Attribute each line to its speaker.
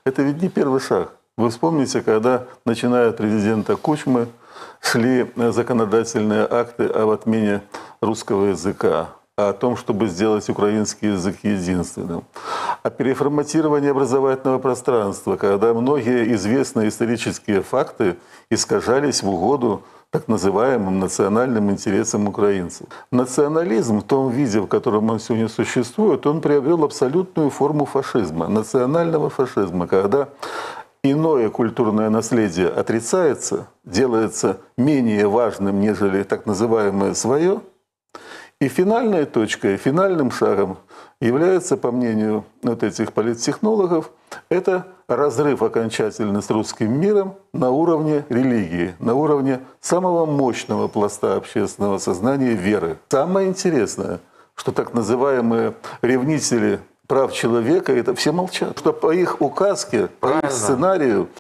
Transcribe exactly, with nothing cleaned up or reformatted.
Speaker 1: это ведь не первый шаг. Вы вспомните, когда, начиная от президента Кучмы, шли законодательные акты об отмене русского языка, о том, чтобы сделать украинский язык единственным, о переформатировании образовательного пространства, когда многие известные исторические факты искажались в угоду так называемым национальным интересам украинцев. Национализм в том виде, в котором он сегодня существует, он приобрел абсолютную форму фашизма, национального фашизма, когда иное культурное наследие отрицается, делается менее важным, нежели так называемое свое. И финальной точкой, финальным шагом является, по мнению вот этих политтехнологов, это разрыв окончательно с русским миром на уровне религии, на уровне самого мощного пласта общественного сознания — веры. Самое интересное, что так называемые ревнители прав человека — это все молчат, что по их указке, по их сценарию